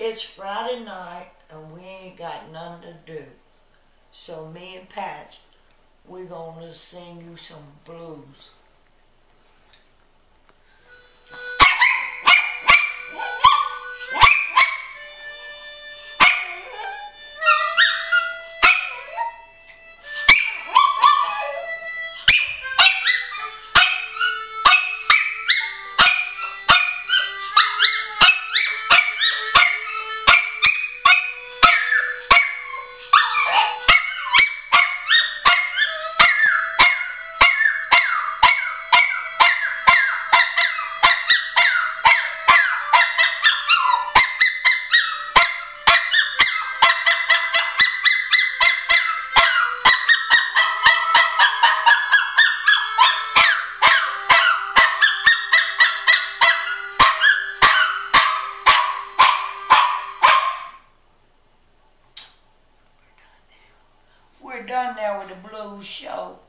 It's Friday night and we ain't got nothing to do. So me and Patch, we're gonna sing you some blues. We're done now with the blues show.